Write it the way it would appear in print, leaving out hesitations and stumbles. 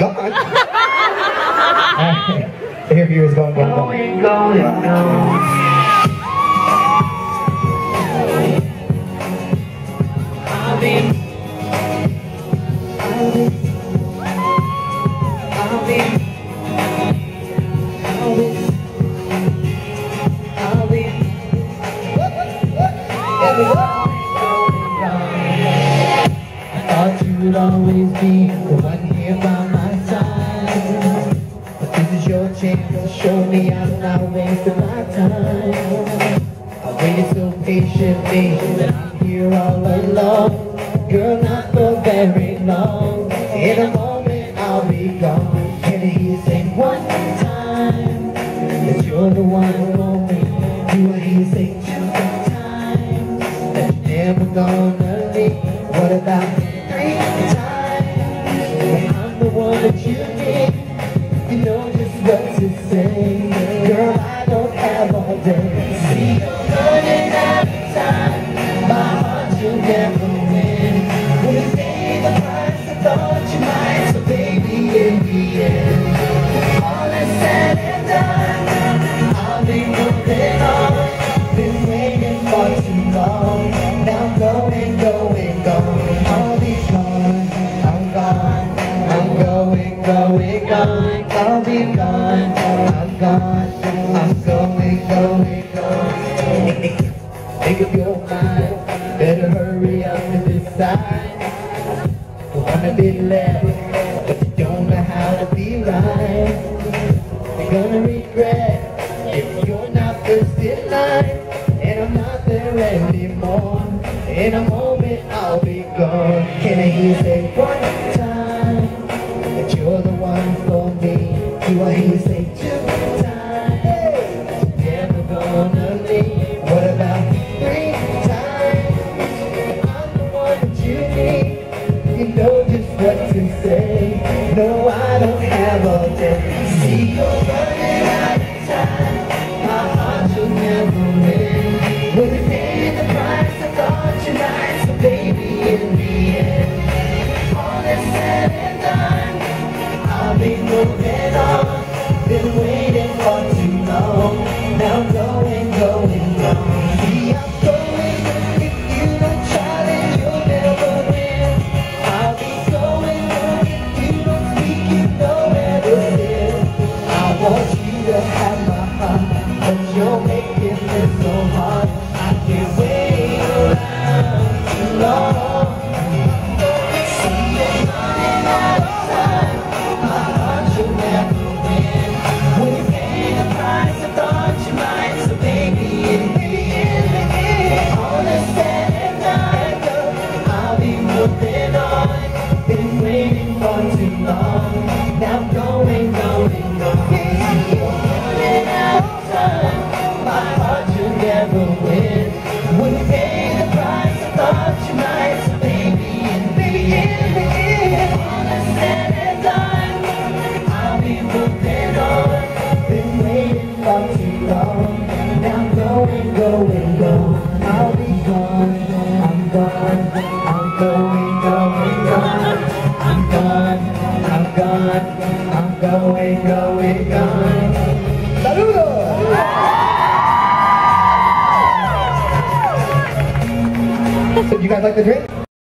Gone. Alright, so here viewers going. Would always be the one here by my side. But this is your chance to show me I'm not wasting my time. I waited so patiently that I'm here all alone. Girl, not for very long. In a moment I'll be gone. Can I hear you say one time that you're the one for me? Do I hear you say 2 times that you're never gonna leave? What about 3 times? I'm the one that you need. You know just what to say. Girl, I don't have all day. See, you're running out of time. My heart you'll never win. Will you pay the price I thought you might? So baby, in the end, all is said and done, I'll be moving on. Been waiting for too long. Now I'm going, going, going. I'll be gone. I'm gone. I'm going, going, gone. I'll be gone. I'm gone. I'm going, going, gone. Make up your mind. Better hurry up and decide. Want a bit left, but you don't know how to be right. You're gonna regret if you're not first in line. And I'm not there anymore. In a moment I'll be gone. Can I hear you say one time that you're the one for me? Do I hear you say 2 times that you're never gonna leave? What about 3 times? I'm the one that you need. You know just what to say. No, I don't have all day. See, you're running out of time. My heart you'll never win. Will you pay the price I thought you might? So baby, in the end, all is said and done, I'll be moving on. Been waiting for too long. Now I'm going, going, going. See, I'm going. If you don't try, then you'll never win. I'll be going. If you don't speak, you know where to live. I want you to have my heart, but you're making it so hard. I can't wait around too long. See, you're running out of time. My heart you'll never win. Will you pay the price I thought you might? So baby, in the end, all is said and done, I'll be moving on. Been waiting for too long. Now I'm going, going, going. You're running out of time. My heart you'll never win. Will you pay the price I thought you might? So baby, in the end, all is said and done, I'll be moving on. Been waiting for too long. Now I'm going, going, going. I'll be gone. I'm gone. I'm going, going, gone. I'm gone. I'm gone. I'm going, going, gone. Saludos! So, do you guys like the drink?